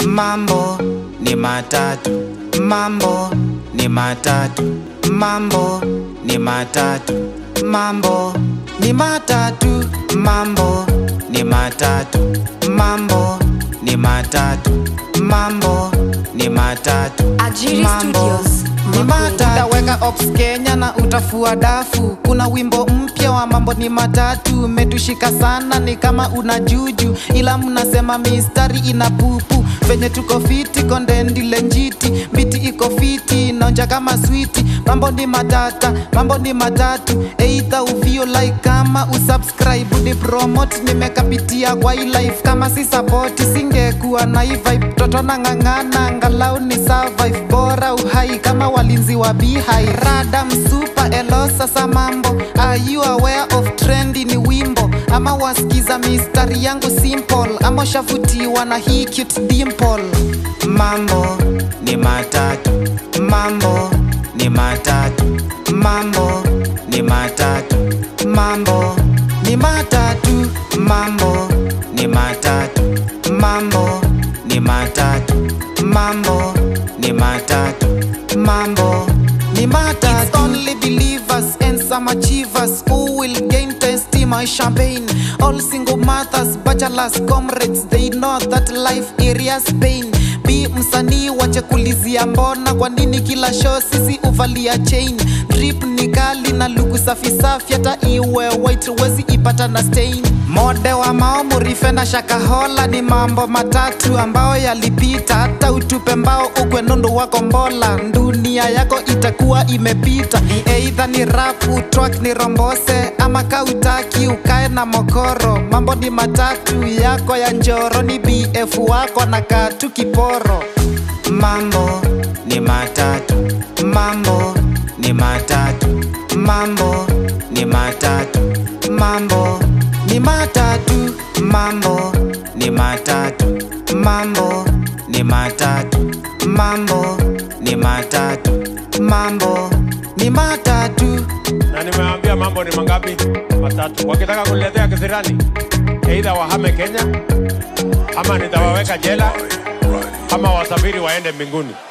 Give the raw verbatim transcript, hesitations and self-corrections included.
mambo ni matatu, mambo ni matatu, mambo ni matatu, mambo ni matatu, mambo ni matatu, mambo ni matatu, mambo ni matatu, Ajiri Studios ni matatu. Utaweka ops Kenya na utafua dafu. Kuna wimbo mpya wa mambo ni matatu, metushika sana ni kama una juju, ila mnasema mistari ina pupu. Venye tuko fiti kondendi lenjiti, biti iko fiti nonja kama switi. Mambo ni matata, mambo ni matatu. Either uvio like kama usubscribe, ni promote nimekapitia kwa hii life. Kama si support singekuwa na hii vibe. Toto na ngangana angalau ni survive, bora uhai kama walinzi wa bihai. Radam super elo sasa mambo. Are you aware of trendy ni wimbo? Ama wasikiza mistari yangu simple, ama shafutiwa na hii cute dimple. Mambo ni matatu, mambo ni matatu, mambo ni matatu, mambo ni matatu, mambo ni matatu, mambo ni matatu, mambo ni matatu, mambo ni matatu. It's only believers and some achievers who will gain tasty my champagne. All single mothers, bachelors, comrades, they know that life areas pain. Be msanii wache kulizia mbona, kwa nini kila show sisi uvalia chain? Drip ni kali na luku safi safi, hata iwe white wezi ipata na stain. Mode wa mao murife na shakahola, ni mambo matatu ambao yalipita. Hata utupe mbao ukwe nundu wako mbola, dunia yako itakuwa imepita. Ni either ni rap track ni rombose, ama kautaki ukae na mokoro. Mambo ni matatu yako ya njoro, ni B F wako na katu kiporo. Mambo ni matatu, mambo ni matatu, mambo ni matatu, mambo ni matatu, mambo ni matatu, mambo ni matatu, mambo ni matatu, mambo ni matatu. Na nimeambia mambo ni mangapi? Matatu. Wakitaka kuletea kisirani, either wahame Kenya, ama nitawaweka jela, ama wasafiri waende mbinguni.